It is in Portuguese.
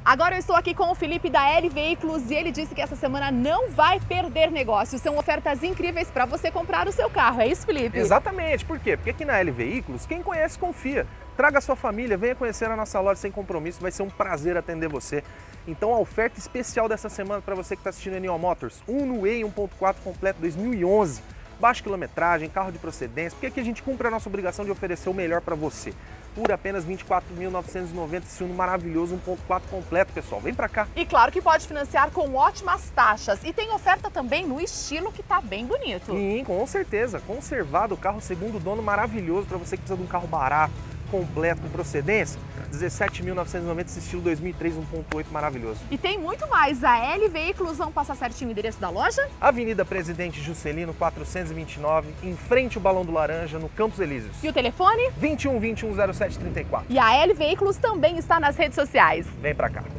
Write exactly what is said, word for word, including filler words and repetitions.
Agora eu estou aqui com o Felipe da L Veículos e ele disse que essa semana não vai perder negócio. São ofertas incríveis para você comprar o seu carro. É isso, Felipe? Exatamente. Por quê? Porque aqui na L Veículos, quem conhece, confia. Traga a sua família, venha conhecer a nossa loja sem compromisso. Vai ser um prazer atender você. Então a oferta especial dessa semana para você que está assistindo a Neon Motors. Uno Way um ponto quatro completo dois mil e onze. Baixa quilometragem, carro de procedência, porque aqui a gente cumpre a nossa obrigação de oferecer o melhor para você. Por apenas vinte e quatro mil novecentos e noventa, esse Uno maravilhoso um ponto quatro completo, pessoal. Vem pra cá. E claro que pode financiar com ótimas taxas. E tem oferta também no estilo que tá bem bonito. Sim, com certeza. Conservado, carro segundo dono maravilhoso para você que precisa de um carro barato, completo, com procedência. dezessete mil novecentos e noventa, esse estilo dois mil e três um ponto oito maravilhoso. E tem muito mais. A L Veículos, vão passar certinho o endereço da loja? Avenida Presidente Juscelino quatrocentos e vinte e nove, em frente ao Balão do Laranja, no Campos Elíseos. E o telefone? vinte e um, vinte e um, zero sete, trinta e quatro. E a L Veículos também está nas redes sociais. Vem pra cá.